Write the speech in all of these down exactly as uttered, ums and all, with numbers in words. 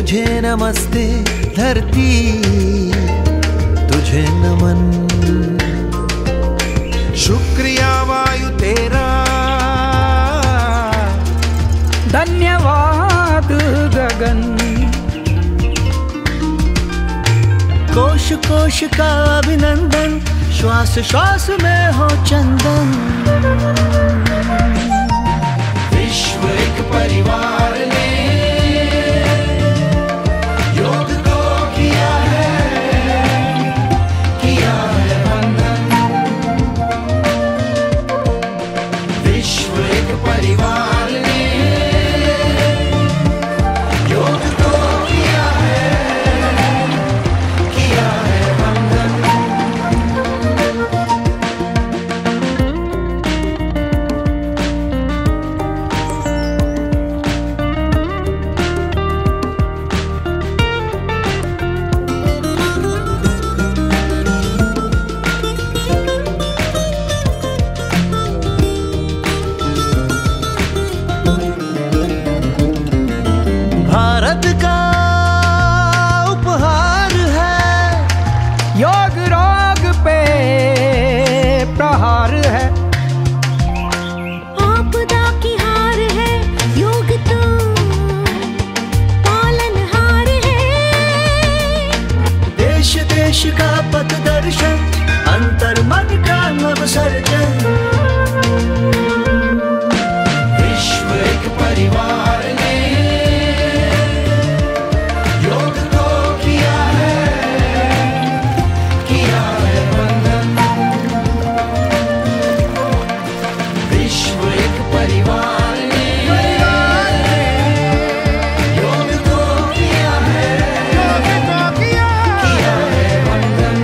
तुझे नमस्ते धरती, तुझे नमन। शुक्रिया वायु तेरा, धन्यवाद गगन। कोश कोश का अभिनंदन, श्वास श्वास में हो चंदन। विश्व एक परिवार ने योग को किया है, किया है बंधन। विश्व एक परिवार ने योग को किया है, किया है बंधन। भारत का उपहार है, योग रोग पे प्रहार है। आपदा की हार है, योग तो पालनहार है। देश देश का पथ दर्शन, अंतर मन का नव सर्जन। विश्व एक परिवार ने योग को किया है, किया है बंधन। विश्व एक परिवार ने योग को किया है, किया है बंधन।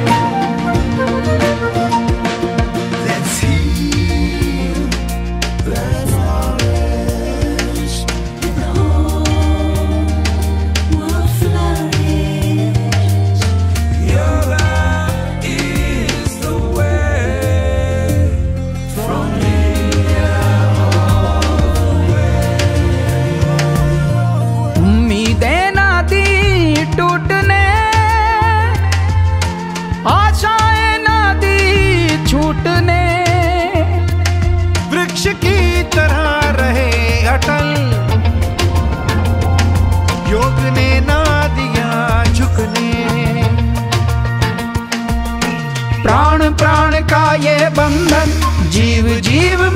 Let's heal the forest, the whole world flourish. Yoga is the way from India all the way. उम्मीदें ना दी टूटने, आशाएं ना दी छूटने। वृक्ष की तरह रहे अटल, योग ने ना दिया झुकने। प्राण प्राण का ये बंधन, जीव जीव